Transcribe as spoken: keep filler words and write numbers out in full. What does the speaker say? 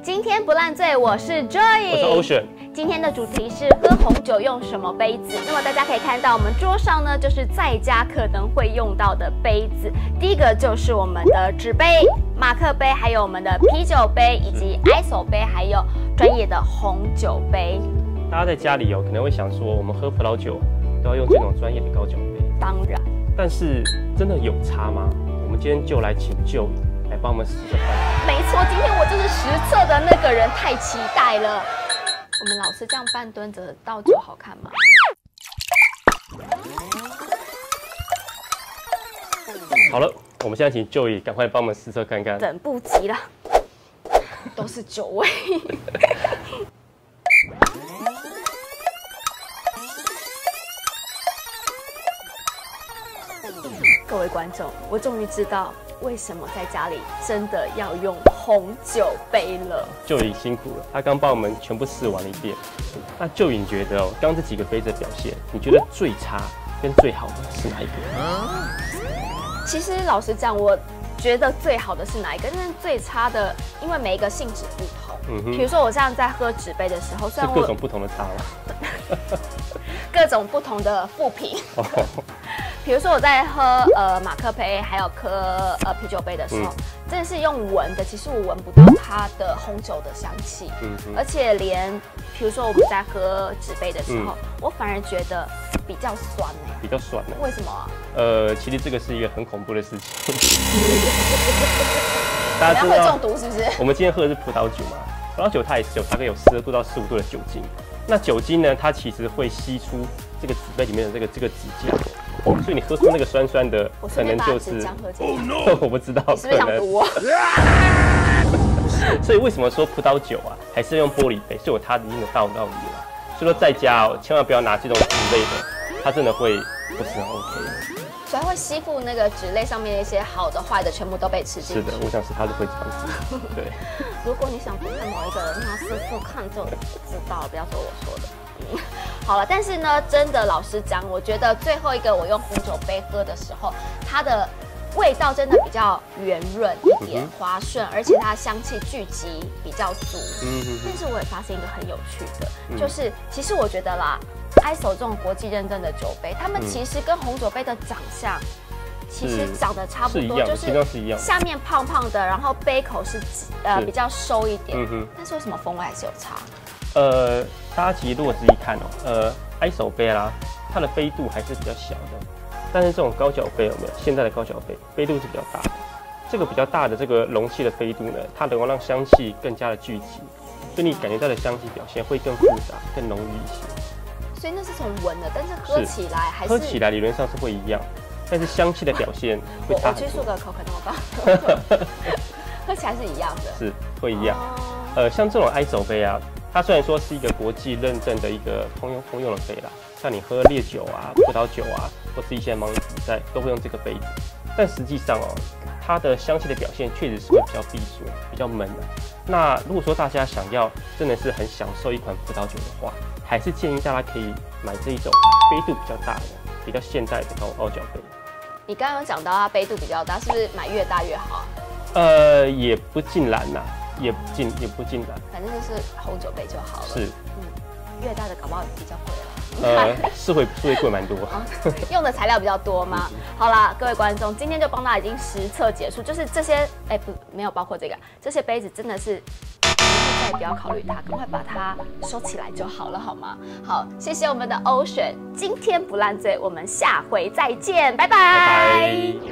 今天不烂醉，我是 Joy， 我是 Ocean。 今天的主题是喝红酒用什么杯子？那么大家可以看到，我们桌上呢就是在家可能会用到的杯子。第一个就是我们的纸杯、马克杯，还有我们的啤酒杯，以及 I S O 杯，还有专业的红酒杯。 大家在家里哦，可能会想说，我们喝葡萄酒都要用这种专业的高脚杯。 当然，但是真的有差吗？我们今天就来请就来帮我们实测看。 没错，今天我就是实测的那个人，太期待了。我们老师这样半蹲着倒酒好看吗？ 好了，我们现在请Joy赶快帮我们实测看看。 等不及了，都是酒味。各位观众，我终于知道为什么在家里真的要用红酒杯了。 Joy辛苦了，他刚帮我们全部试完了一遍。那Joy你觉得哦，刚这几个杯子的表现，你觉得最差跟最好的是哪一个？ 其实老实讲，我觉得最好的是哪一个？但是最差的，因为每一个性质不同。嗯哼。比如说我这样在喝纸杯的时候，虽然我是各种不同的差吗？ 各种不同的副品。比如说我在喝呃马克杯还有喝呃啤酒杯的时候，嗯、真的是用闻的，其实我闻不到它的红酒的香气，嗯、而且连比如说我们在喝纸杯的时候，嗯、我反而觉得比较酸哎、欸， 比较酸的。 为什么啊？ 呃，其实这个是一个很恐怖的事情。 大家会中毒是不是？ 我们今天喝的是葡萄酒嘛，葡萄酒它也是有大概有十二度到十五度的酒精。那酒精呢，它其实会吸出这个纸杯里面的这个这个纸浆。哦，所以你喝出那个酸酸的，可能就是…… Oh no！ 我不知道， 你是不是想毒我？ 所以为什么说葡萄酒啊，还是用玻璃杯，是有它一定的道道理啦。所以说在家哦，千万不要拿这种纸类的，它真的会不是很 OK。 所以它会吸附那个纸类上面一些好的、坏的，全部都被吃进去。 是的，我想是它是会这样子。对。 如果你想毒害某一个人，那试试看就知道了，不要说我说的。好了，但是呢，真的老实讲，我觉得最后一个我用红酒杯喝的时候，它的味道真的比较圆润一点，滑顺，而且它的香气聚集比较足。嗯，但是我也发现一个很有趣的，就是其实我觉得啦 ，I S O 这种国际认证的酒杯，他们其实跟红酒杯的长相。其实长得差不多，就是下面胖胖的，然后杯口是呃比较收一点，嗯、但是为什么风味还是有差？ 呃，大家其实如果仔细看哦，呃 ，I S O 杯啦，它的杯度还是比较小的，但是这种高脚杯有没有？现在的高脚杯杯度是比较大的，这个比较大的这个容器的杯度呢，它能够让香气更加的聚集，所以你感觉到的香气表现会更复杂、更浓郁一些。 所以那是从闻的，但是喝起来还是喝起来理论上是会一样。但是香气的表现会差很多。 我去漱个口，可能我刚喝起来是一样的， 是会一样。哦、呃，像这种 I S O 杯啊，它虽然说是一个国际认证的一个通用通用的杯啦，像你喝烈酒啊、葡萄酒啊，或是一些盲饮比赛都会用这个杯子，但实际上哦，它的香气的表现确实是会比较闭锁、比较闷的。那如果说大家想要真的是很享受一款葡萄酒的话，还是建议大家可以买这一种杯度比较大的、比较现代的高高脚杯。 你刚刚有讲到它杯度比较大，是不是买越大越好啊？ 呃，也不尽然呐，也不尽也不尽然。 反正就是红酒杯就好了。 是， 嗯，越大的搞不好比较贵了。 呃，是会是会贵蛮多、 哦。用的材料比较多吗？好啦，各位观众，今天就帮大家已经实测结束，就是这些，哎、欸、不，没有包括这个，这些杯子真的是。再也不要考虑它，赶快把它收起来就好了，好吗？好，谢谢我们的Ocean，今天不烂醉，我们下回再见，拜拜。拜拜。